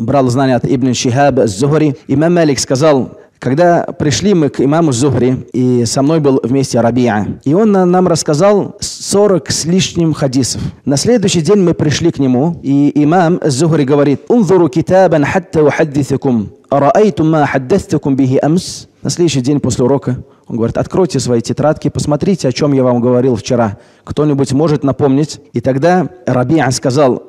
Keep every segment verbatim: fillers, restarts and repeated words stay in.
брал знания от Ибн Шихаба Зухри. Имам Малик сказал: когда пришли мы к имаму Зухри, и со мной был вместе Рабиа, и он нам рассказал сорок с лишним хадисов. На следующий день мы пришли к нему, и имам Зухри говорит: «Унзуру китабан хатта ухаддисакум, араайтум ма хаддастакум бихи амс». На следующий день после урока он говорит: откройте свои тетрадки, посмотрите, о чем я вам говорил вчера. Кто-нибудь может напомнить? И тогда Рабиа сказал: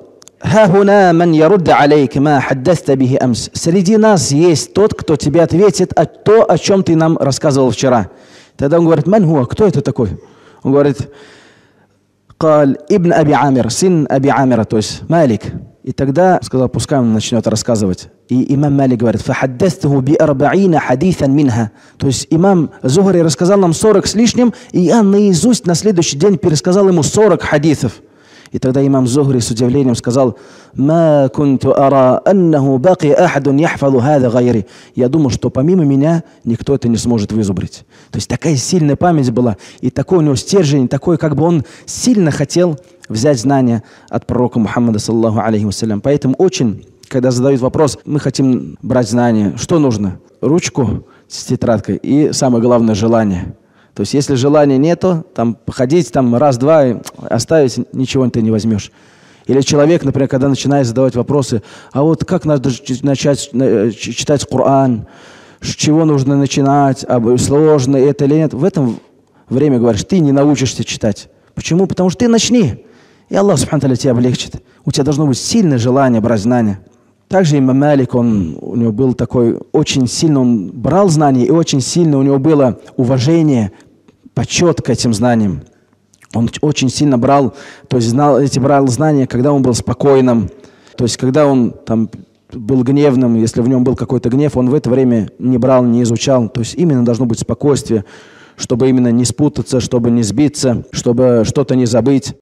среди нас есть тот, кто тебе ответит о то, о чем ты нам рассказывал вчера. Тогда он говорит: «Ман хуа, кто это такой?» Он говорит: «Каль ибн Аби Амир, сын Аби Амира, то есть Малик». И тогда сказал: пускай он начнет рассказывать. И имам Малик говорит: «Фахаддастаху би арба'ина хадитhan минха». То есть имам Зухри рассказал нам сорок с лишним, и я наизусть на следующий день пересказал ему сорок хадисов. И тогда имам Зухри с удивлением сказал: «Ма кунту ара аннаху баки ахадун яхфазу хаза гайри». Я думал, что помимо меня никто это не сможет вызубрить. То есть такая сильная память была, и такой у него стержень, такой, как бы он сильно хотел взять знания от пророка Мухаммада, саллаллаху алейхи вассалям. Поэтому очень, когда задают вопрос: мы хотим брать знания, что нужно? Ручку с тетрадкой и, самое главное, желание. То есть, если желания нету, там, походить там раз-два и оставить, ничего ты не возьмешь. Или человек, например, когда начинает задавать вопросы: а вот как надо начать читать Коран, с чего нужно начинать, а сложно это или нет, в этом время говоришь: ты не научишься читать. Почему? Потому что ты начни, и Аллах субхану ва тааля тебя облегчит. У тебя должно быть сильное желание брать знания. Также имам Малик, он, у него был такой, очень сильно он брал знания, и очень сильно у него было уважение, почет к этим знаниям. Он очень сильно брал, то есть знал, эти брал знания, когда он был спокойным. То есть когда он там был гневным, если в нем был какой-то гнев, он в это время не брал, не изучал. То есть именно должно быть спокойствие, чтобы именно не спутаться, чтобы не сбиться, чтобы что-то не забыть.